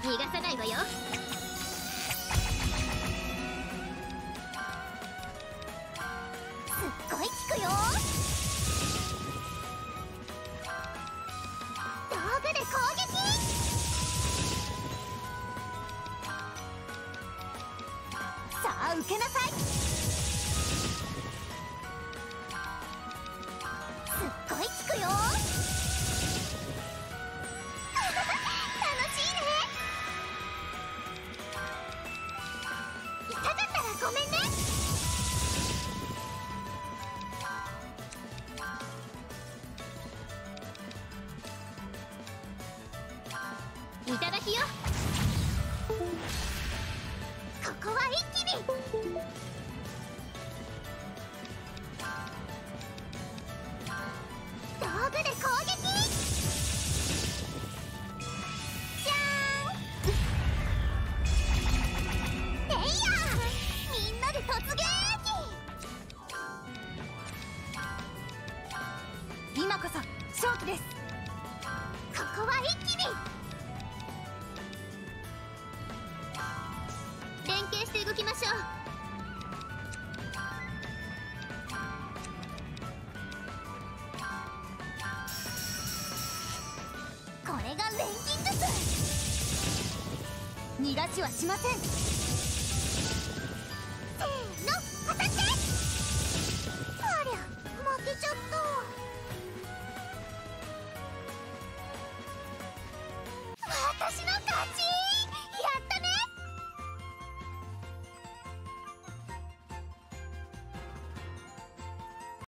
逃がさないわよ。すっごい効くよ。道具で攻撃。さあ受けなさい。すっごい効くよ。ごめんね。いただきよ。ここは一気に。道具で攻撃。じゃーん。えいやみんなで突撃。今こそ勝機です。ここは一気に。連携して動きましょう。これが錬金術。逃がしはしません。